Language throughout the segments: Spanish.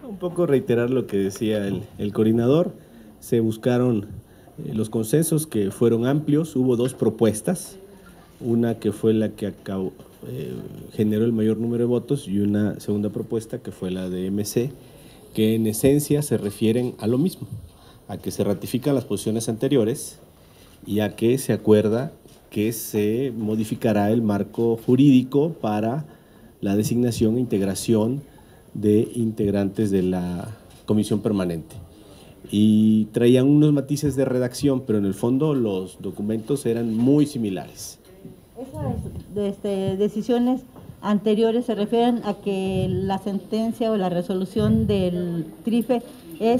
Un poco reiterar lo que decía el coordinador. Se buscaron los consensos que fueron amplios. Hubo dos propuestas, una que fue la que generó el mayor número de votos y una segunda propuesta que fue la de MC, que en esencia se refieren a lo mismo, a que se ratifican las posiciones anteriores y a que se acuerda que se modificará el marco jurídico para la designación e integración de integrantes de la comisión permanente. Y traían unos matices de redacción, pero en el fondo los documentos eran muy similares. Esas decisiones anteriores se refieren a que la sentencia o la resolución del TRIFE es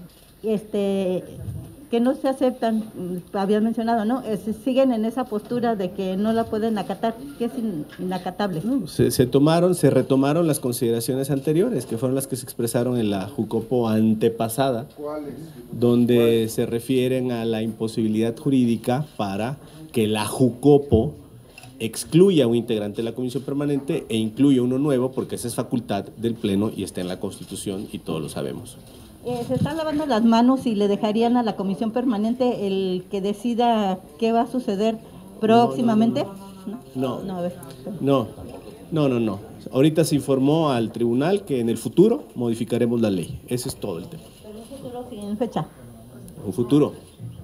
que no se aceptan, habían mencionado, ¿no? Siguen en esa postura de que no la pueden acatar, que es inacatable. No, se retomaron las consideraciones anteriores, que fueron las que se expresaron en la Jucopo antepasada, donde se refieren a la imposibilidad jurídica para que la Jucopo excluya a un integrante de la comisión permanente e incluya uno nuevo, porque esa es facultad del Pleno y está en la Constitución y todos lo sabemos. Se están lavando las manos y le dejarían a la comisión permanente el que decida qué va a suceder próximamente. No. Ahorita se informó al tribunal que en el futuro modificaremos la ley. Ese es todo el tema. Pero un futuro sin fecha. Un futuro.